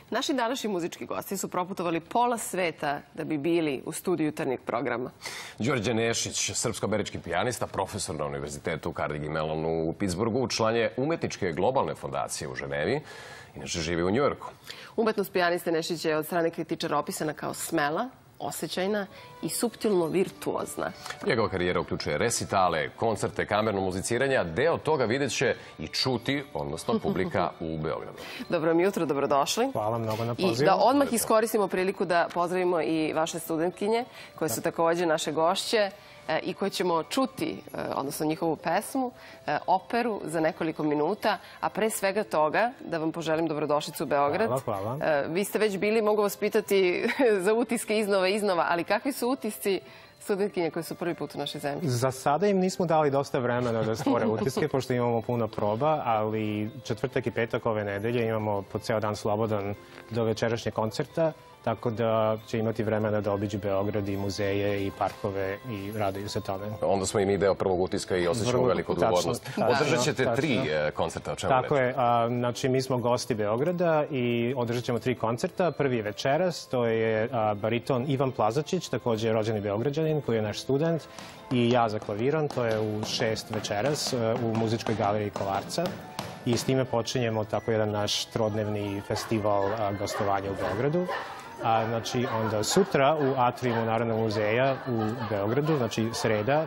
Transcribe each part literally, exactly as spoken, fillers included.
Naši današnji muzički gosti su proputovali pola sveta da bi bili u studiju jutarnjeg programa. Đorđe Nešić, srpsko-američki pijanista, profesor na Univerzitetu Carnegie Mellonu u Pittsburghu, član je umetničke globalne fondacije u Ženevi, inače živi u Njujorku. Umetnost pijaniste Nešić je od strane kritičara opisana kao smela, osjećajna i suptilno virtuozna. Njegova karijera uključuje resitale, koncerte, kamerno muziciranje, a deo toga vidjet će i čuti, odnosno publika u Beogradu. Dobro mi jutro, dobrodošli. Hvala mnogo na pozivu. I da odmah iskoristimo priliku da pozdravimo i vaše studentkinje, koje su također naše gošće i koje ćemo čuti, odnosno njihovu pesmu, operu za nekoliko minuta, a pre svega toga da vam poželim dobrodošlicu u Beograd. Hvala, hvala. Vi ste već bili, mogu vas pitati za utiske iznova i iznova, ali kakvi su utisci studentkinje koji su prvi put u našoj zemlji? Za sada im nismo dali dosta vremena da stvore utiske, pošto imamo puno proba, ali četvrtak i petak ove nedelje imamo po ceo dan slobodan do večerašnje koncerta, tako da će imati vremena da obiđu Beograd i muzeje i parkove i raduju se tome. Onda smo i mi deo prvog utiska i osjećamo veliku odgovornost. Održat ćete tri koncerta, o čemu reći? Tako je. Znači, mi smo gosti Beograda i održat ćemo tri koncerta. Prvi je večeras, to je bariton Ivan Plazačić, također rođeni Beograđanin, koji je naš student, i ja za klaviron, to je u šest večeras u muzičkoj galeriji Kolarca. I s time počinjemo tako jedan naš trodnevni festival gostovanja u Beogradu. Znači, onda sutra u atriumu Narodnog muzeja u Beogradu, znači sreda,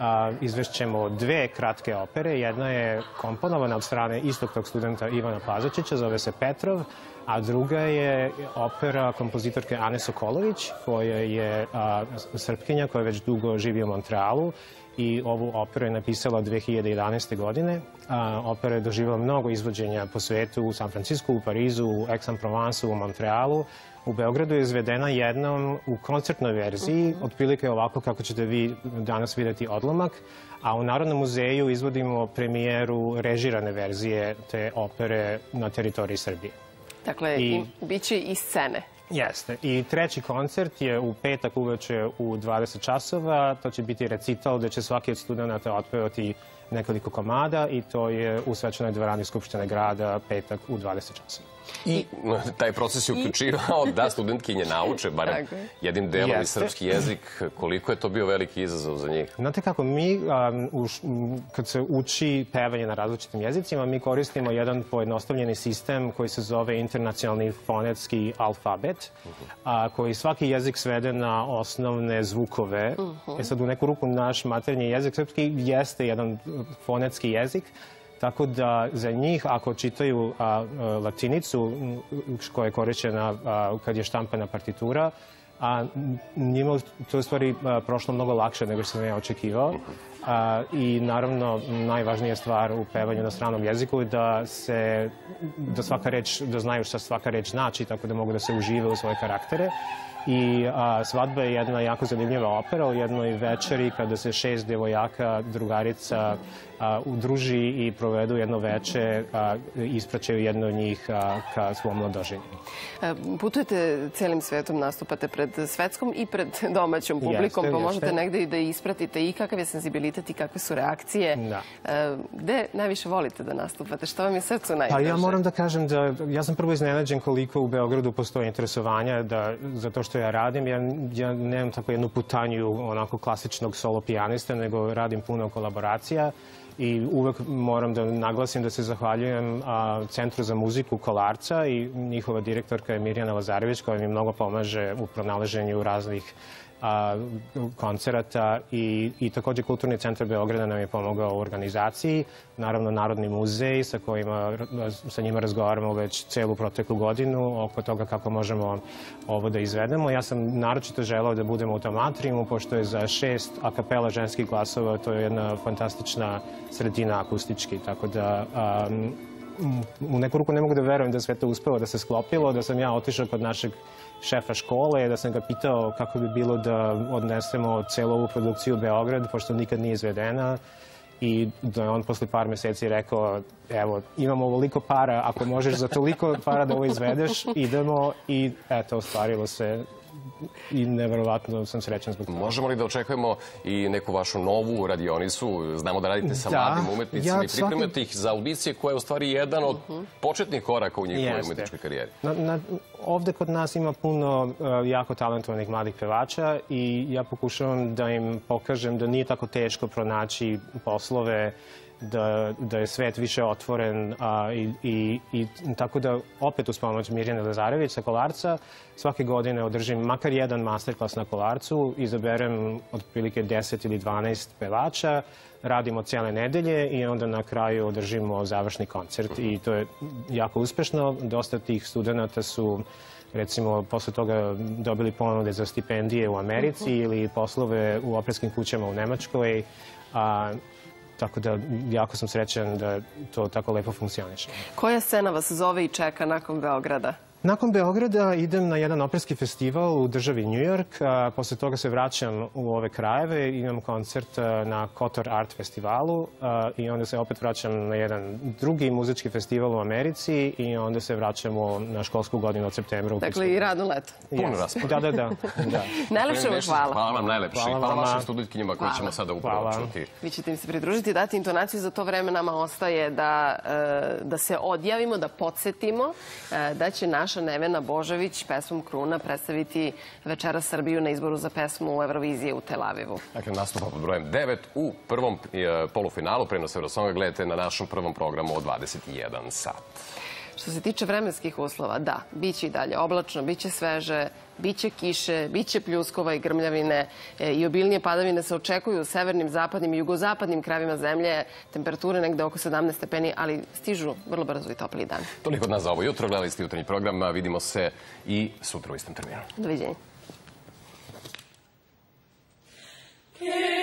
izvešćemo dve kratke opere. Jedna je komponovana od strane istog tog studenta Ivana Plazačića, zove se Petrov, a druga je opera kompozitorke Ane Sokolović, koja je Srpkinja, koja već dugo živi u Montrealu. I ovu operu je napisala dve hiljade jedanaeste. godine. Opera je doživjela mnogo izvođenja po svetu, u San Francisku, u Parizu, u Aix-en-Provence, u Montrealu. U Beogradu je izvedena jednom u koncertnoj verziji, otprilike ovako kako ćete vi danas vidjeti odlomak, a u Narodnom muzeju izvodimo premijeru režirane verzije te opere na teritoriji Srbije. Dakle, bit će i scene. Jeste. I treći koncert je u petak uveče u dvadeset časova. To će biti recital gdje će svaki od studenta otpevati nekoliko komada i to je u svečanoj dvorani Skupštine grada petak u dvadeset časova. I taj proces je uključivao da studentkinje nauče, barem jednim delom i srpski jezik. Koliko je to bio veliki izazov za njih? Znate kako, mi kad se uči pevanje na različitim jezicima, mi koristimo jedan pojednostavljeni sistem koji se zove internacionalni fonetski alfabet, koji svaki jezik svede na osnovne zvukove. E sad, u neku ruku naš maternji jezik srpski jeste jedan fonetski jezik, tako da za njih, ako čitaju latinicu koja je korišćena kad je štampana partitura, njima to je u stvari prošlo mnogo lakše nego što sam ja očekivao. I naravno, najvažnija stvar u pevanju na stranom jeziku je da se, da svaka reč, da znaju šta svaka reč znači, tako da mogu da se užive u svoje karaktere. I Svadba je jedna jako zanimljiva opera u jednoj večeri kada se šest devojaka, drugarica, udruži i provedu jedno veče, ispraćaju jedno od njih ka svom mladoženju. Putujete celim svetom, nastupate pred svetskom i pred domaćom publikom, pa možete negde i da ispratite i kakav je senzibilitet i kakve su reakcije. Gde najviše volite da nastupate? Što vam je srcu najdraže? Ja moram da kažem da ja sam prvo iznenađen koliko u Beogradu postoje interesovanja za to što ja radim. Ja nemam tako jednu putanju onako klasičnog solo pijanista, nego radim puno kolaboracija. I uvek moram da naglasim da se zahvaljujem Centru za muziku Kolarca i njihova direktorka je Mirjana Lazarević, koja mi mnogo pomaže u pronalaženju raznih koncerata i također Kulturni centar Beograda nam je pomogao u organizaciji. Naravno, Narodni muzej sa kojima sa njima razgovaramo već celu proteklu godinu oko toga kako možemo ovo da izvedemo. Ja sam naročito želeo da budemo u tom atriumu, pošto je za šest a kapela ženskih glasova to je jedna fantastična sredina akustički, tako da u neku ruku ne mogu da verujem da sve to uspelo da se sklopilo, da sam ja otišao kod našeg šefa škole, da sam ga pitao kako bi bilo da odnesemo celu ovu produkciju u Beograd, pošto nikad nije izvedena. I da je on posle par meseci rekao, evo, imamo ovoliko para, ako možeš za toliko para da ovo izvedeš, idemo. I eto, ostvarilo se i neverovatno sam srećan zbog toga. Možemo li da očekujemo i neku vašu novu radionicu? Znamo da radite sa mladim umetnicima i pripremate ih za audicije, koja je u stvari jedan od početnih koraka u njihovoj umetničkoj karijeri. Ovde kod nas ima puno jako talentovanih mladih pevača i ja pokušavam da im pokažem da nije tako teško pronaći poslove, da je svet više otvoren i tako da opet uz pomoć Mirjane Lazarević sa Kolarca svake godine održim makar jedan masterclass na Kolarcu, izaberem otprilike deset ili dvanaest pevača, radimo cijele nedelje i onda na kraju održimo završni koncert i to je jako uspešno. Dosta tih studenta su recimo posle toga dobili ponude za stipendije u Americi ili poslove u operskim kućama u Nemačkoj. Tako da jako sam srećan da to tako lepo funkcioniše. Koja scena vas zove i čeka nakon Beograda? Nakon Beograda idem na jedan operski festival u državi New York. Posle toga se vraćam u ove krajeve. Imam koncert na Kotor Art festivalu i onda se opet vraćam na jedan drugi muzički festival u Americi i onda se vraćamo na školsku godinu od septembra u Pittsburghu. Dakle, i radno leto. Puno raspad. Da, da, da. Najlepše vam hvala. Hvala vam najlepše. Hvala vašim studentkinjama koji ćemo sada upravo čuti. Vi ćete im se pridružiti, dati intonaciju. Za to vreme nama ostaje da se odjavimo, da podsjetimo da će naš naša Nevena Božović pesmom Kruna predstaviti večeras Srbiju na izboru za pesmu u Euroviziji u Tel Avivu. Dakle, nastupa pod brojem devet u prvom polufinalu. Prenos Eurosonga gledajte na našem prvom programu od dvadeset jedan sat. Što se tiče vremenskih uslova, da, bit će i dalje oblačno, bit će sveže, bit će kiše, bit će pljuskova i grmljavine i obilnije padavine se očekuju u severnim, zapadnim i jugozapadnim krajevima zemlje. Temperature negde oko sedamnaest stepeni, ali stižu vrlo brzo i topliji dan. Toliko od nas za ovo jutro. Gledali ste jutarnji program. Vidimo se i sutra u istom terminu. Doviđenja.